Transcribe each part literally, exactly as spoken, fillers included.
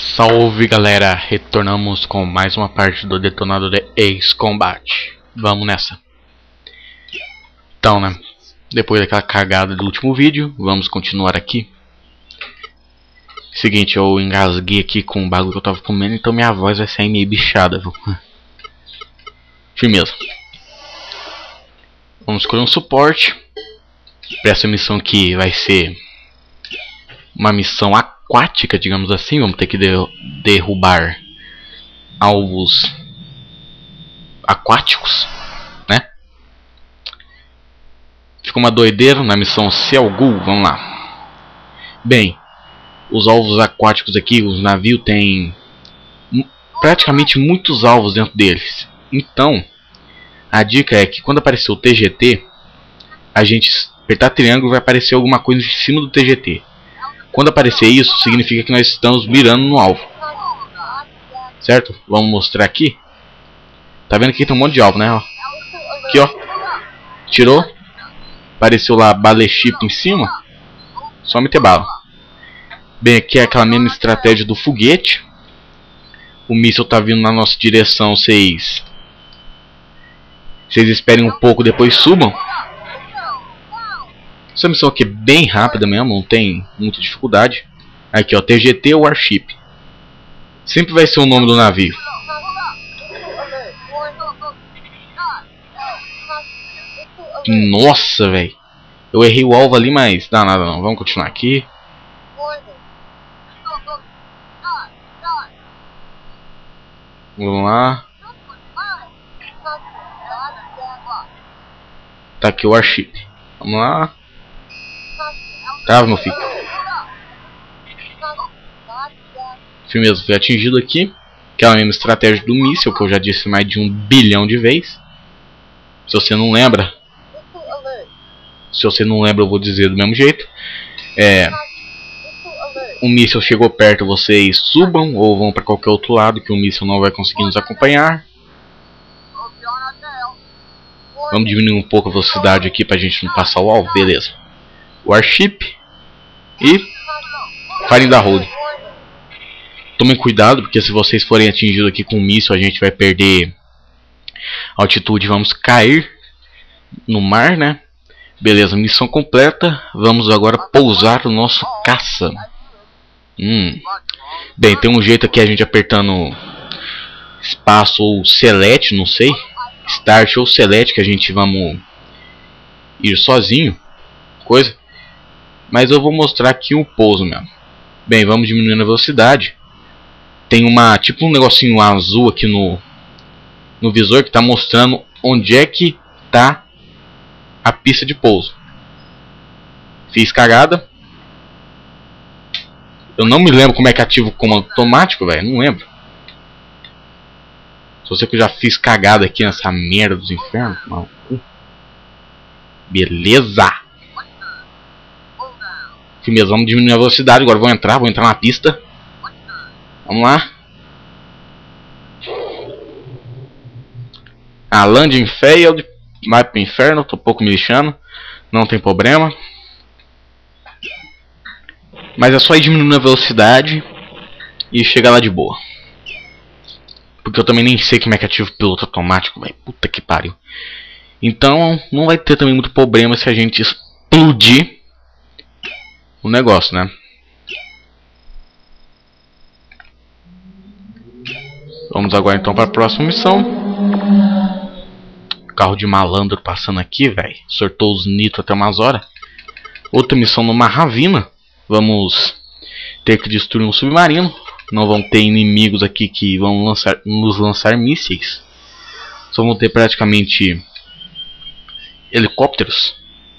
Salve galera, retornamos com mais uma parte do detonador de Ace Combat. Vamos nessa. Então, né, depois daquela cagada do último vídeo, vamos continuar aqui. Seguinte, eu engasguei aqui com o bagulho que eu tava comendo, então minha voz vai sair meio bichada, viu? Firmeza. Vamos escolher um suporte para essa missão que vai ser uma missão aquática, digamos assim. Vamos ter que de derrubar alvos aquáticos, né? Ficou uma doideira na missão Selgul. Vamos lá. Bem, os alvos aquáticos aqui, os navios têm praticamente muitos alvos dentro deles. Então, a dica é que quando aparecer o T G T, a gente apertar triângulo e vai aparecer alguma coisa em cima do T G T. Quando aparecer isso, significa que nós estamos mirando no alvo. Certo? Vamos mostrar aqui. Tá vendo que tem um monte de alvo, né? Ó. Aqui, ó. Tirou. Apareceu lá Baleship em cima. Só meter bala. Bem, aqui é aquela mesma estratégia do foguete. O míssil tá vindo na nossa direção. Vocês... Vocês esperem um pouco, depois subam. Essa missão aqui é bem rápida mesmo, não tem muita dificuldade. Aqui, ó, T G T Warship. Sempre vai ser o nome do navio. Nossa, velho. Eu errei o alvo ali, mas dá nada não. Vamos continuar aqui. Vamos lá. Tá aqui o Warship. Vamos lá. Trava, meu filho. Firmeza, foi atingido aqui. Aquela mesma estratégia do míssil que eu já disse mais de um bilhão de vezes. Se você não lembra, Se você não lembra, eu vou dizer do mesmo jeito. É, o míssil chegou perto, vocês subam ou vão para qualquer outro lado que o míssil não vai conseguir nos acompanhar. Vamos diminuir um pouco a velocidade aqui pra gente não passar o alvo, beleza. Warship e Farinha da Road. Tomem cuidado, porque se vocês forem atingidos aqui com o míssil, a gente vai perder altitude, vamos cair no mar, né? Beleza, missão completa. Vamos agora pousar o nosso caça. Hum. Bem, tem um jeito aqui a gente apertando espaço ou select, não sei. Start ou select, que a gente vamos ir sozinho. Coisa. Mas eu vou mostrar aqui o pouso mesmo. Bem, vamos diminuindo a velocidade. Tem uma, tipo um negocinho azul aqui no, no visor que está mostrando onde é que está a pista de pouso. Fiz cagada. Eu não me lembro como é que ativa o comando automático, velho. Não lembro. Só sei que eu já fiz cagada aqui nessa merda dos infernos. Não. Beleza. Firmeza, vamos diminuir a velocidade. Agora vou entrar, vou entrar na pista. Vamos lá. A landing failed. Vai pro inferno, tô um pouco me lixando. Não tem problema. Mas é só ir diminuindo a velocidade e chegar lá de boa. Porque eu também nem sei como é que ativa o piloto automático, velho. Puta que pariu. Então não vai ter também muito problema se a gente explodir o negócio, né? Vamos agora então para a próxima missão. Carro de malandro passando aqui, velho. Sortou os nitro até umas horas. Outra missão numa ravina. Vamos ter que destruir um submarino. Não vão ter inimigos aqui que vão lançar, nos lançar mísseis. Só vão ter praticamente helicópteros.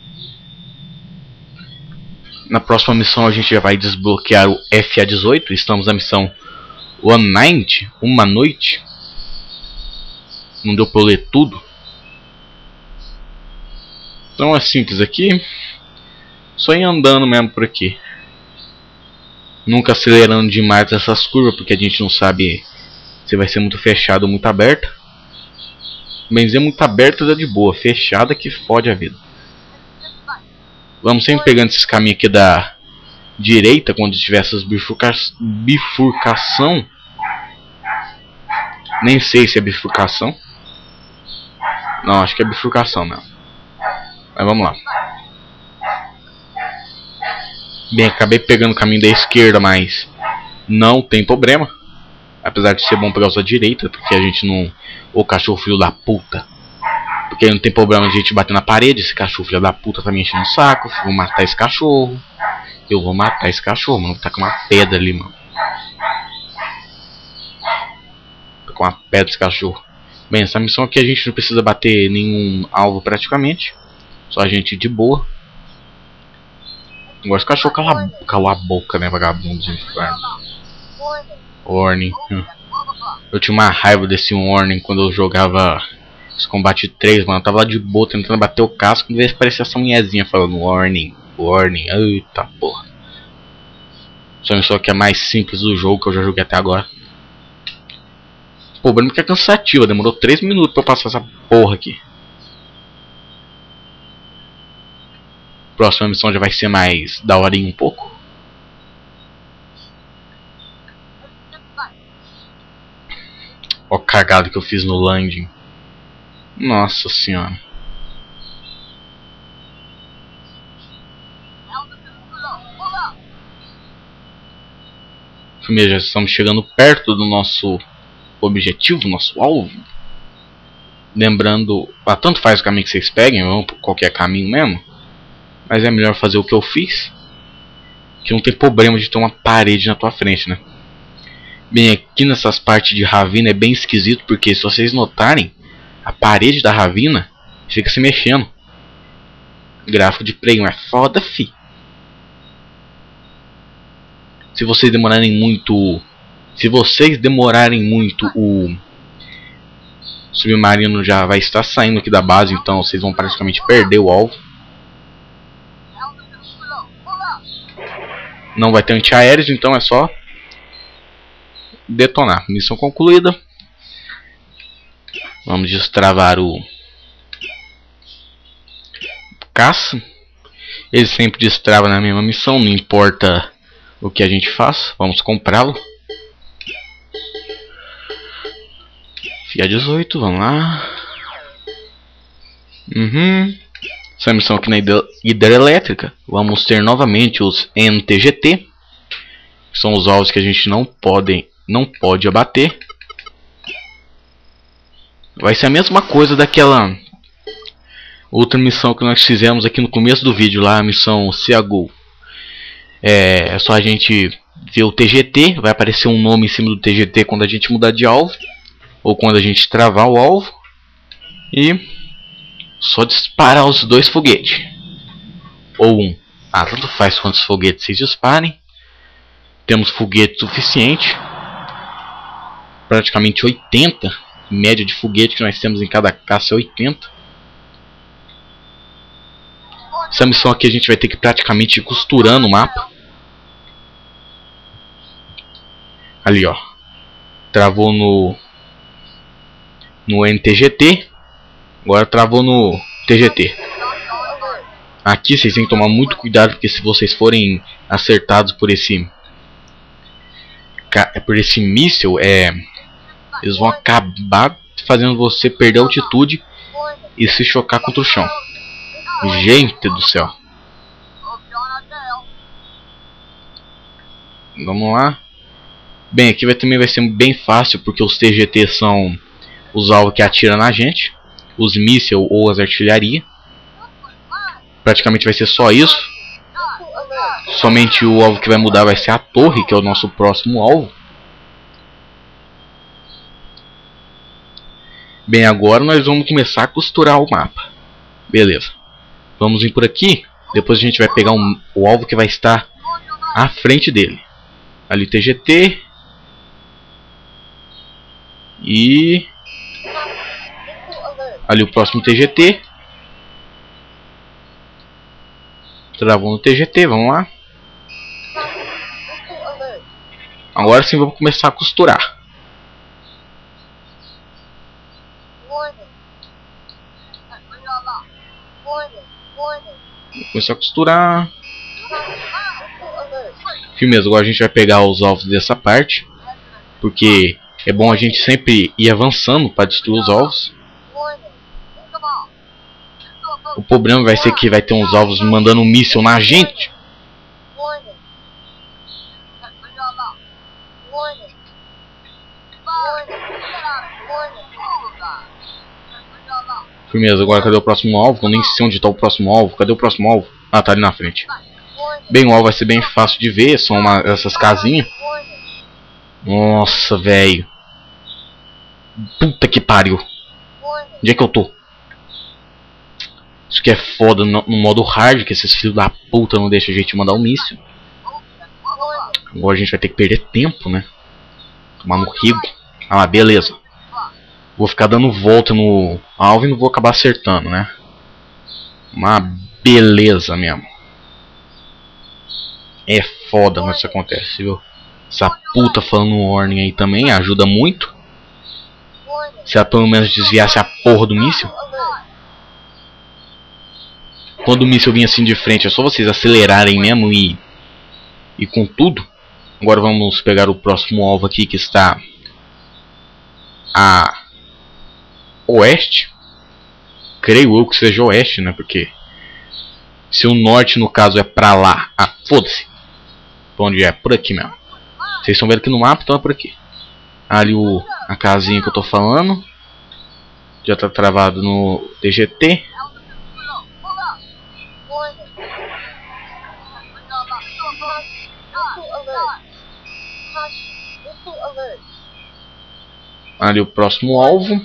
Na próxima missão a gente já vai desbloquear o F A dezoito. Estamos na missão One Night, uma noite. Não deu pra eu ler tudo. Então é simples aqui. Só ir andando mesmo por aqui. Nunca acelerando demais essas curvas, porque a gente não sabe se vai ser muito fechado ou muito aberta. Bem dizer, muito aberta dá de boa, fechada que fode a vida. Vamos sempre pegando esses caminhos aqui da direita, quando tiver essas bifurca bifurcação. Nem sei se é bifurcação. Não, acho que é bifurcação mesmo. Mas vamos lá. Bem, acabei pegando o caminho da esquerda, mas não tem problema. Apesar de ser bom pegar a direita, porque a gente não... Ô cachorro filho da puta. Porque não tem problema de a gente bater na parede. Esse cachorro filho da puta tá me enchendo o saco. Eu vou matar esse cachorro. Eu vou matar esse cachorro, mano. Tá com uma pedra ali, mano. Tá com uma pedra esse cachorro. Bem, essa missão aqui a gente não precisa bater nenhum alvo praticamente. Só a gente de boa. Agora esse cachorro cala, cala a boca, né, vagabundo de inferno. Warning. Eu tinha uma raiva desse Warning quando eu jogava esse combate três, mano. Eu tava lá de boa tentando bater o casco. Quando vez parecia essa mulherzinha falando Warning, Warning. Eita porra. Só isso aqui é mais simples do jogo que eu já joguei até agora. O problema é que é cansativo. Demorou três minutos pra eu passar essa porra aqui. Próxima missão já vai ser mais daorinha um pouco. Ó, cagada que eu fiz no landing. Nossa senhora. Já estamos chegando perto do nosso objetivo, nosso alvo. Lembrando, ah, tanto faz o caminho que vocês peguem, vamos por qualquer caminho mesmo. Mas é melhor fazer o que eu fiz, que não tem problema de ter uma parede na tua frente, né? Bem, aqui nessas partes de ravina é bem esquisito, porque se vocês notarem, a parede da ravina fica se mexendo. O gráfico de Play um é foda, fi. Se vocês demorarem muito, se vocês demorarem muito, o submarino já vai estar saindo aqui da base, então vocês vão praticamente perder o alvo. Não vai ter antiaéreos, então é só detonar. Missão concluída. Vamos destravar o caça. Ele sempre destrava na mesma missão, não importa o que a gente faz. Vamos comprá-lo. F I A dezoito, vamos lá. Uhum. Essa missão aqui na hidrelétrica, vamos ter novamente os N T G T, que são os alvos que a gente não pode, não pode abater. Vai ser a mesma coisa daquela outra missão que nós fizemos aqui no começo do vídeo, lá a missão Seagull. É, é só a gente ver o T G T, vai aparecer um nome em cima do T G T quando a gente mudar de alvo, ou quando a gente travar o alvo, e só disparar os dois foguetes. Ou um. Ah, tanto faz quantos foguetes vocês disparem. Temos foguete suficiente. Praticamente oitenta. Média de foguete que nós temos em cada caça é oitenta. Essa missão aqui a gente vai ter que praticamente ir costurando o mapa. Ali, ó. Travou no no N T G T. Agora travou no T G T. Aqui vocês têm que tomar muito cuidado, porque se vocês forem acertados por esse por esse míssil, é, eles vão acabar fazendo você perder a altitude e se chocar contra o chão. Gente do céu. Vamos lá. Bem, aqui vai, também vai ser bem fácil, porque os T G T são os alvos que atiram na gente. Os mísseis ou as artilharia. Praticamente vai ser só isso. Somente o alvo que vai mudar vai ser a torre, que é o nosso próximo alvo. Bem, agora nós vamos começar a costurar o mapa. Beleza. Vamos vir por aqui. Depois a gente vai pegar um, o alvo que vai estar à frente dele. Ali T G T. E ali o próximo T G T. Travou no T G T, vamos lá. Agora sim vamos começar a costurar. Vou começar a costurar. Firmeza, agora a gente vai pegar os alvos dessa parte, porque é bom a gente sempre ir avançando para destruir os alvos. O problema vai ser que vai ter uns alvos mandando um míssil na gente. Firmeza, agora cadê o próximo alvo? Eu nem sei onde está o próximo alvo. Cadê o próximo alvo? Ah, tá ali na frente. Bem, o alvo vai ser bem fácil de ver. São uma, essas casinhas. Nossa, velho. Puta que pariu. Onde é que eu tô? Isso que é foda no, no modo hard, que esses filhos da puta não deixam a gente mandar um míssil. Agora a gente vai ter que perder tempo, né? Tomar no rigo. Ah, beleza. Vou ficar dando volta no alvo e não vou acabar acertando, né? Uma beleza mesmo. É foda quando isso acontece, viu? Essa puta falando warning aí também ajuda muito. Se ela pelo menos desviasse a porra do míssil. Quando o míssil vinha assim de frente, é só vocês acelerarem mesmo e e com tudo. Agora vamos pegar o próximo alvo aqui, que está a oeste. Creio eu que seja oeste, né? Porque se o norte no caso é pra lá, ah, foda-se. Pra onde é? Por aqui mesmo. Vocês estão vendo aqui no mapa, então é por aqui. Ali o, a casinha que eu tô falando. Já tá travado no D G T. Ali o próximo alvo.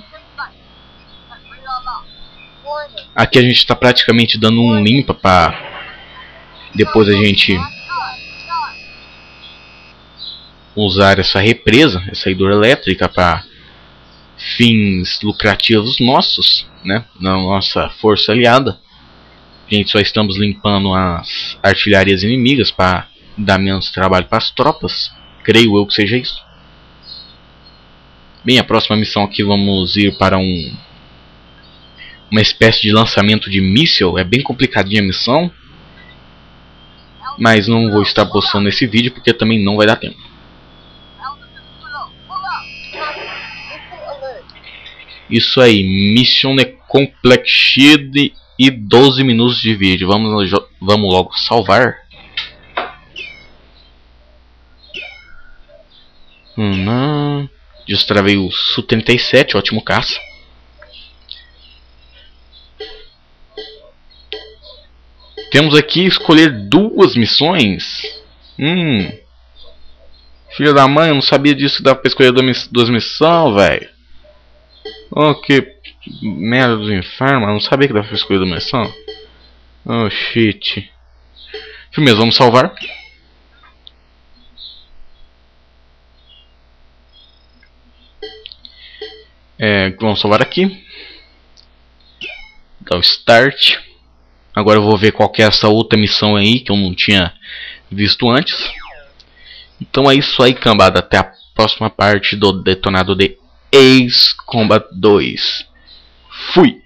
Aqui a gente está praticamente dando um limpa para depois a gente usar essa represa, essa hidroelétrica para fins lucrativos nossos, né, na nossa força aliada. A gente só estamos limpando as artilharias inimigas para dar menos trabalho para as tropas. Creio eu que seja isso. Bem, a próxima missão aqui vamos ir para um uma espécie de lançamento de míssil. É bem complicadinha a missão, mas não vou estar postando esse vídeo porque também não vai dar tempo. Isso aí, Mission Completed e doze minutos de vídeo. Vamos, vamos logo salvar. Hum, destravei o Su trinta e sete, ótimo caça. Temos aqui escolher duas missões. Hum. Filha da mãe, eu não sabia disso. Dá pra escolher duas missões, velho. Oh, que merda do inferno. Eu não sabia que dava pra escolher duas missões. Oh, shit. Firmeza, vamos salvar. É, vamos salvar aqui. Dá o start. Agora eu vou ver qual que é essa outra missão aí que eu não tinha visto antes. Então é isso aí, cambada. Até a próxima parte do detonado de Ace Combat dois. Fui!